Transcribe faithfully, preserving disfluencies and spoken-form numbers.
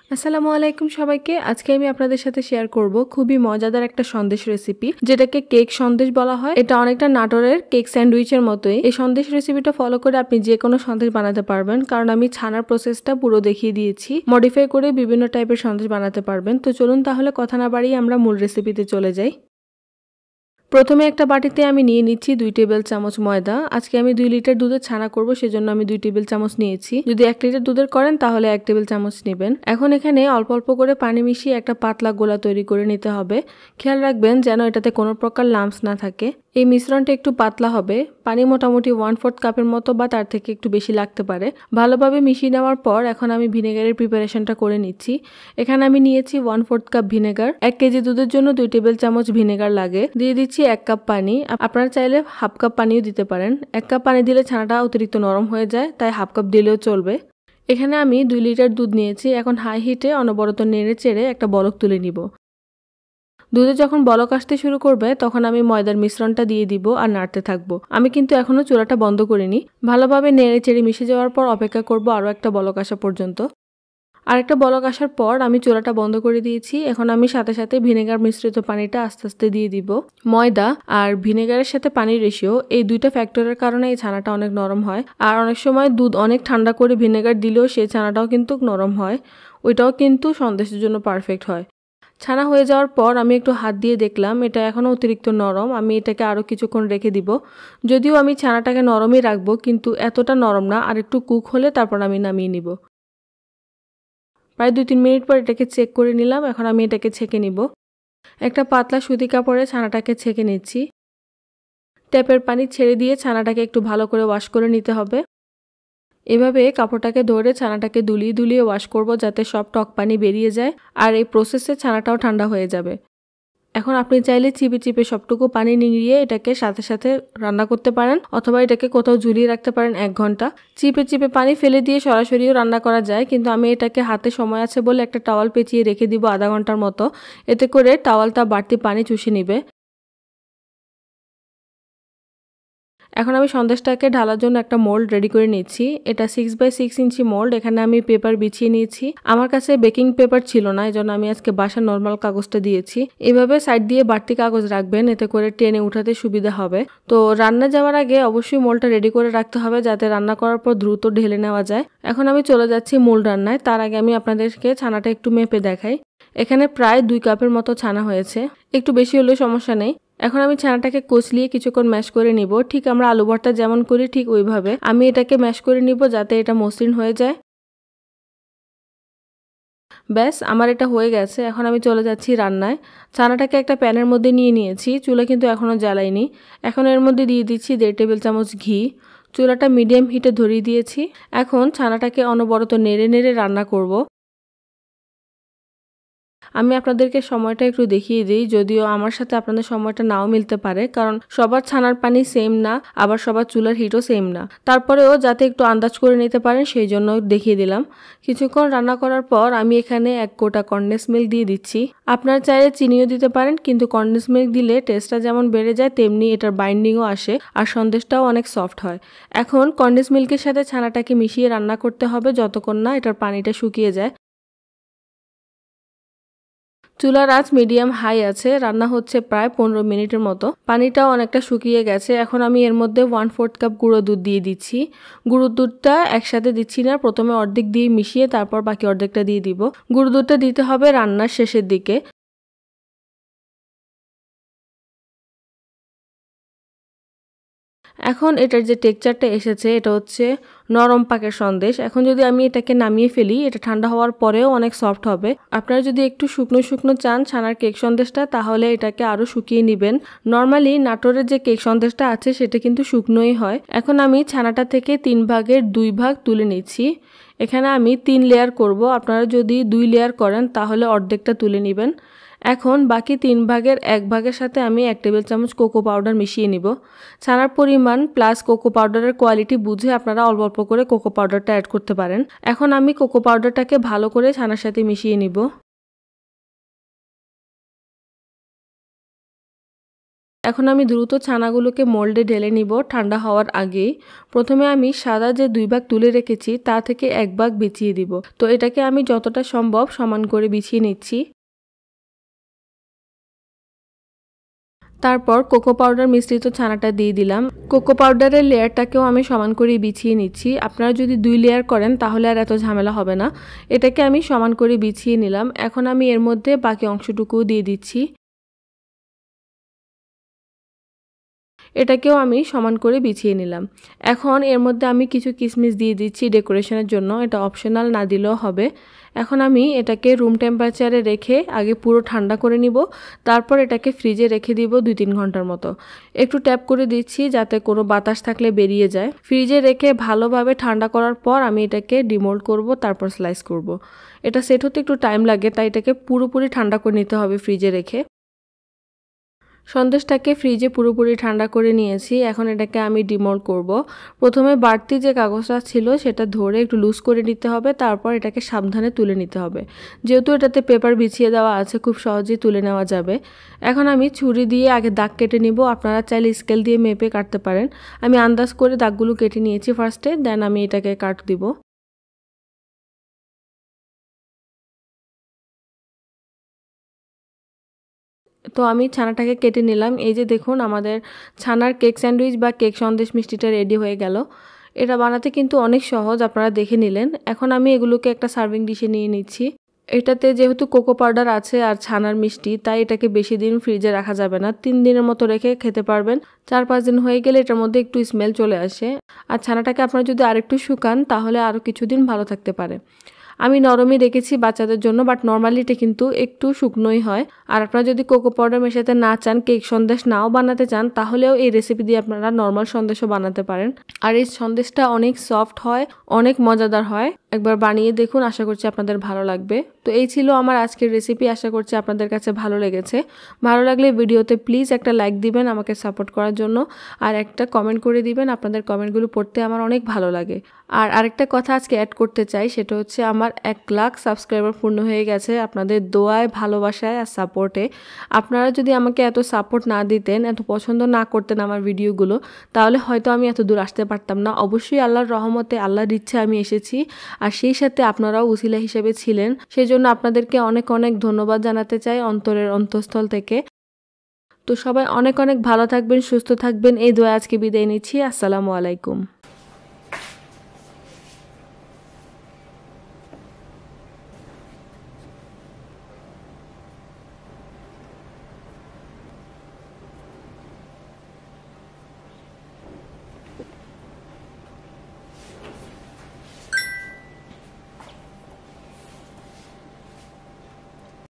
আসসালামু আলাইকুম সবাইকে। আজকে আমি আপনাদের সাথে শেয়ার করব খুবই মজাদার একটা সন্দেশ রেসিপি, যেটাকে কেক সন্দেশ বলা হয়। এটা অনেকটা নাটোরের কেক স্যান্ডউইচের মতোই। এই সন্দেশ রেসিপিটা ফলো করে আপনি যে কোনো সন্দেশ বানাতে পারবেন, কারণ আমি ছানার প্রসেসটা পুরো দেখিয়ে দিয়েছি। মডিফাই করে বিভিন্ন টাইপের সন্দেশ বানাতে পারবেন। তো চলুন তাহলে কথা না বাড়িয়ে আমরা মূল রেসিপিতে চলে যাই। প্রথমে একটা বাটিতে আমি নিয়ে নিচ্ছি দুই টেবিল চামচ ময়দা। আজকে আমি দুই লিটার দুধের ছানা করব, সেজন্য আমি দুই টেবিল চামচ নিয়েছি। যদি এক লিটার দুধের করেন তাহলে এক টেবিল চামচ নেবেন। এখন এখানে অল্প অল্প করে পানি মিশিয়ে একটা পাতলা গোলা তৈরি করে নিতে হবে। খেয়াল রাখবেন যেন এটাতে কোনো প্রকার লাম্পস না থাকে। এই মিশ্রণটা একটু পাতলা হবে। পানি মোটামুটি ওয়ান ফোর্থ কাপের মতো বা তার থেকে একটু বেশি লাগতে পারে। ভালোভাবে মিশিয়ে নেওয়ার পর এখন আমি ভিনেগারের প্রিপারেশনটা করে নিচ্ছি। এখানে আমি নিয়েছি ওয়ান ফোর্থ কাপ ভিনেগার। এক কেজি দুধের জন্য দুই টেবিল চামচ ভিনেগার লাগে। দিয়ে দিচ্ছি এক কাপ পানি। আপনারা চাইলে হাফ কাপ পানিও দিতে পারেন। এক কাপ পানি দিলে ছানাটা অতিরিক্ত নরম হয়ে যায়, তাই হাফ কাপ দিলেও চলবে। এখানে আমি দুই লিটার দুধ নিয়েছি। এখন হাই হিটে অনবরত নেড়ে চেড়ে একটা বলক তুলে নিব। দুধে যখন বলক আসতে শুরু করবে তখন আমি ময়দার মিশ্রণটা দিয়ে দিব আর নাড়তে থাকবো। আমি কিন্তু এখনো চুলাটা বন্ধ করিনি। ভালোভাবে নেড়ে চেড়ে মিশে যাওয়ার পর অপেক্ষা করব আরও একটা বলক আসা পর্যন্ত। আরেকটা বলক আসার পর আমি চুলাটা বন্ধ করে দিয়েছি। এখন আমি সাথে সাথে ভিনেগার মিশ্রিত পানিটা আস্তে আস্তে দিয়ে দিব। ময়দা আর ভিনেগারের সাথে পানির রেশিও এই দুইটা ফ্যাক্টরের কারণে এই ছানাটা অনেক নরম হয়। আর অনেক সময় দুধ অনেক ঠান্ডা করে ভিনেগার দিলেও সেই ছানাটাও কিন্তু নরম হয়। ওইটাও কিন্তু সন্দেশের জন্য পারফেক্ট হয়। ছানা হয়ে যাওয়ার পর আমি একটু হাত দিয়ে দেখলাম এটা এখনও অতিরিক্ত নরম। আমি এটাকে আরও কিছুক্ষণ রেখে দিব। যদিও আমি ছানাটাকে নরমই রাখবো, কিন্তু এতটা নরম না, আর একটু কুক হলে তারপর আমি নামিয়ে নিব। প্রায় দুই তিন মিনিট পর এটাকে চেক করে নিলাম। এখন আমি এটাকে ছেঁকে নিব। একটা পাতলা সুতি কাপড়ে ছানাটাকে ছেঁকে নিচ্ছি। ট্যাপের পানি ছেড়ে দিয়ে ছানাটাকে একটু ভালো করে ওয়াশ করে নিতে হবে। এভাবে কাপড়টাকে ধরে ছানাটাকে দুলিয়ে দুলিয়ে ওয়াশ করব, যাতে সব টক পানি বেরিয়ে যায়। আর এই প্রসেসে ছানাটাও ঠান্ডা হয়ে যাবে। এখন আপনি চাইলে চিপে চিপে সবটুকু পানি নিংড়িয়ে এটাকে সাথে সাথে রান্না করতে পারেন, অথবা এটাকে কোথাও ঝুলিয়ে রাখতে পারেন এক ঘন্টা। চিপে চিপে পানি ফেলে দিয়ে সরাসরিও রান্না করা যায়, কিন্তু আমি এটাকে হাতে সময় আছে বলে একটা টাওয়াল পেঁচিয়ে রেখে দিব আধা ঘন্টার মতো। এতে করে টাওয়ালটা বাড়তি পানি চুষে নিবে। এখন আমি সন্দেশটাকে ঢালার জন্য একটা মোল্ড রেডি করে নিচ্ছি। এটা six by six inch mould. এখানে আমি পেপার বিছিয়ে নিয়েছি। আমার কাছে বেকিং পেপার ছিল না, এই জন্য আমি আজকে বাসার নর্মাল কাগজটা দিয়েছি। এভাবে সাইড দিয়ে বাড়তি কাগজ রাখবেন, এতে করে টেনে উঠাতে সুবিধা হবে। তো রান্না যাওয়ার আগে অবশ্যই মোল্ডটা রেডি করে রাখতে হবে, যাতে রান্না করার পর দ্রুত ঢেলে নেওয়া যায়। এখন আমি চলে যাচ্ছি মূল রান্নায়। তার আগে আমি আপনাদেরকে ছানাটা একটু মেপে দেখাই। এখানে প্রায় দুই কাপের মতো ছানা হয়েছে। একটু বেশি হলে সমস্যা নেই। এখন আমি ছানাটাকে কচলিয়ে কিছুক্ষণ ম্যাশ করে নিব। ঠিক আমরা আলু ভর্তা যেমন করি ঠিক ওইভাবে আমি এটাকে ম্যাশ করে নিব, যাতে এটা মসৃণ হয়ে যায়। ব্যাস, আমার এটা হয়ে গেছে। এখন আমি চলে যাচ্ছি রান্নায়। ছানাটাকে একটা প্যানের মধ্যে নিয়ে নিয়েছি। চুলা কিন্তু এখনও জ্বালাইনি। এখন এর মধ্যে দিয়ে দিচ্ছি দেড় টেবিল চামচ ঘি। চুলাটা মিডিয়াম হিটে ধরিয়ে দিয়েছি। এখন ছানাটাকে অনবরত নেড়ে নেড়ে রান্না করব। আমি আপনাদেরকে সময়টা একটু দেখিয়ে দিই, যদিও আমার সাথে আপনাদের সময়টা নাও মিলতে পারে, কারণ সবার ছানার পানি সেম না, আবার সবার চুলার হিটও সেম না। তারপরেও যাতে একটু আন্দাজ করে নিতে পারেন সেই জন্য দেখিয়ে দিলাম। কিছুক্ষণ রান্না করার পর আমি এখানে এক কোটা কনডেন্স মিল্ক দিয়ে দিচ্ছি। আপনারা চাইলে চিনিও দিতে পারেন, কিন্তু কনডেন্স মিল্ক দিলে টেস্টটা যেমন বেড়ে যায় তেমনি এটার বাইন্ডিংও আসে, আর সন্দেশটাও অনেক সফট হয়। এখন কনডেন্স মিল্কের সাথে ছানাটাকে মিশিয়ে রান্না করতে হবে যতক্ষণ না এটার পানিটা শুকিয়ে যায়। চুলার আঁচ মিডিয়াম হাই আছে। রান্না হচ্ছে প্রায় পনেরো মিনিটের মতো। পানিটাও অনেকটা শুকিয়ে গেছে। এখন আমি এর মধ্যে ওয়ান ফোর্থ কাপ গুঁড়ো দুধ দিয়ে দিচ্ছি। গুঁড়ো দুধটা একসাথে দিচ্ছি না, প্রথমে অর্ধেক দিয়ে মিশিয়ে তারপর বাকি অর্ধেকটা দিয়ে দিব। গুঁড়ো দুধটা দিতে হবে রান্নার শেষের দিকে। এখন এটার যে টেক্সচারটা এসেছে এটা হচ্ছে নরম পাকের সন্দেশ। এখন যদি আমি এটাকে নামিয়ে ফেলি, এটা ঠান্ডা হওয়ার পরেও অনেক সফট হবে। আপনারা যদি একটু শুকনো শুকনো চান ছানার কেক সন্দেশটা, তাহলে এটাকে আরো শুকিয়ে নেবেন। নর্মালি নাটোরের যে কেক সন্দেশটা আছে সেটা কিন্তু শুকনোই হয়। এখন আমি ছানাটা থেকে তিন ভাগের দুই ভাগ তুলে নিচ্ছি। এখানে আমি তিন লেয়ার করব। আপনারা যদি দুই লেয়ার করেন তাহলে অর্ধেকটা তুলে নেবেন। এখন বাকি তিন ভাগের এক ভাগের সাথে আমি এক টেবিল চামচ কোকো পাউডার মিশিয়ে নিব। ছানার পরিমাণ প্লাস কোকো পাউডারের কোয়ালিটি বুঝে আপনারা অল্প অল্প করে কোকো পাউডারটা অ্যাড করতে পারেন। এখন আমি কোকো পাউডারটাকে ভালো করে ছানার সাথে মিশিয়ে নিব। এখন আমি দ্রুত ছানাগুলোকে মোল্ডে ঢেলে নিব ঠান্ডা হওয়ার আগেই। প্রথমে আমি সাদা যে দুই ভাগ তুলে রেখেছি তা থেকে এক ভাগ বিছিয়ে দিব। তো এটাকে আমি যতটা সম্ভব সমান করে বিছিয়ে নিচ্ছি। তারপর কোকো পাউডার মিশ্রিত ছানাটা দিয়ে দিলাম। কোকো পাউডারের লেয়ারটাকেও আমি সমান করে বিছিয়ে নিচ্ছি। আপনারা যদি দুই লেয়ার করেন তাহলে আর এত ঝামেলা হবে না। এটাকে আমি সমান করে বিছিয়ে নিলাম। এখন আমি এর মধ্যে বাকি অংশটুকু দিয়ে দিচ্ছি। এটাকেও আমি সমান করে বিছিয়ে নিলাম। এখন এর মধ্যে আমি কিছু কিশমিশ দিয়ে দিচ্ছি ডেকোরেশনের জন্য, এটা অপশনাল, না দিলেও হবে। এখন আমি এটাকে রুম টেম্পারেচারে রেখে আগে পুরো ঠান্ডা করে নিব, তারপর এটাকে ফ্রিজে রেখে দিব দুই তিন ঘন্টার মতো। একটু ট্যাপ করে দিচ্ছি যাতে কোনো বাতাস থাকলে বেরিয়ে যায়। ফ্রিজে রেখে ভালোভাবে ঠান্ডা করার পর আমি এটাকে ডিমোল্ড করব, তারপর স্লাইস করব। এটা সেট হতে একটু টাইম লাগে, তাই এটাকে পুরোপুরি ঠান্ডা করে নিতে হবে ফ্রিজে রেখে। সন্দেশটাকে ফ্রিজে পুরোপুরি ঠান্ডা করে নিয়েছি। এখন এটাকে আমি ডিমোল্ড করব। প্রথমে বাড়তি যে কাগজটা ছিল সেটা ধরে একটু লুজ করে নিতে হবে, তারপর এটাকে সাবধানে তুলে নিতে হবে। যেহেতু এটাতে পেপার বিছিয়ে দেওয়া আছে, খুব সহজেই তুলে নেওয়া যাবে। এখন আমি ছুরি দিয়ে আগে দাগ কেটে নিব। আপনারা চাইলে স্কেল দিয়ে মেপে কাটতে পারেন। আমি আন্দাজ করে দাগগুলো কেটে নিয়েছি ফার্স্টে, দেন আমি এটাকে কাট দিব। তো আমি ছানাটাকে কেটে নিলাম। এই যে দেখুন, আমাদের ছানার কেক স্যান্ডউইচ বা কেক সন্দেশ মিষ্টিটা রেডি হয়ে গেল। এটা বানাতে কিন্তু অনেক সহজ, আপনারা দেখে নিলেন। এখন আমি এগুলোকে একটা সার্ভিং ডিশে নিয়ে নিচ্ছি। এটাতে যেহেতু কোকো পাউডার আছে আর ছানার মিষ্টি, তাই এটাকে বেশি দিন ফ্রিজে রাখা যাবে না। তিন দিনের মতো রেখে খেতে পারবেন। চার পাঁচ দিন হয়ে গেলে এটার মধ্যে একটু স্মেল চলে আসে। আর ছানাটাকে আপনারা যদি আরেকটু শুকান তাহলে আরও কিছুদিন ভালো থাকতে পারে। আমি নরমই রেখেছি বাচ্চাদের জন্য, বাট নর্মালি এটা কিন্তু একটু শুকনোই হয়। আর আপনারা যদি কোকো পাউডার মেশাতে না চান, কেক সন্দেশ নাও বানাতে চান, তাহলেও এই রেসিপি দিয়ে আপনারা নর্মাল সন্দেশও বানাতে পারেন। আর এই সন্দেশটা অনেক সফট হয়, অনেক মজাদার হয়। একবার বানিয়ে দেখুন, আশা করছি আপনাদের ভালো লাগবে। তো এই ছিল আমার আজকের রেসিপি। আশা করছি আপনাদের কাছে ভালো লেগেছে। ভালো লাগলে ভিডিওতে প্লিজ একটা লাইক দিবেন আমাকে সাপোর্ট করার জন্য, আর একটা কমেন্ট করে দিবেন। আপনাদের কমেন্টগুলো পড়তে আমার অনেক ভালো লাগে। আর আরেকটা কথা আজকে অ্যাড করতে চাই, সেটা হচ্ছে আমার এক লাখ সাবস্ক্রাইবার পূর্ণ হয়ে গেছে আপনাদের দোয়ায়, ভালোবাসায় আর সাপোর্টে। আপনারা যদি আমাকে এত সাপোর্ট না দিতেন, এত পছন্দ না করতেন আমার ভিডিওগুলো, তাহলে হয়তো আমি এত দূর আসতে পারতাম না। অবশ্যই আল্লাহর রহমতে, আল্লাহর ইচ্ছা আমি এসেছি, আর সেই সাথে আপনারাও উসিলা হিসেবে ছিলেন। সেই জন্য আপনাদেরকে অনেক অনেক ধন্যবাদ জানাতে চাই অন্তরের অন্তঃস্থল থেকে। তো সবাই অনেক অনেক ভালো থাকবেন, সুস্থ থাকবেন, এই দোয়া আজকে বিদায় নিচ্ছি। আসসালামু আলাইকুম।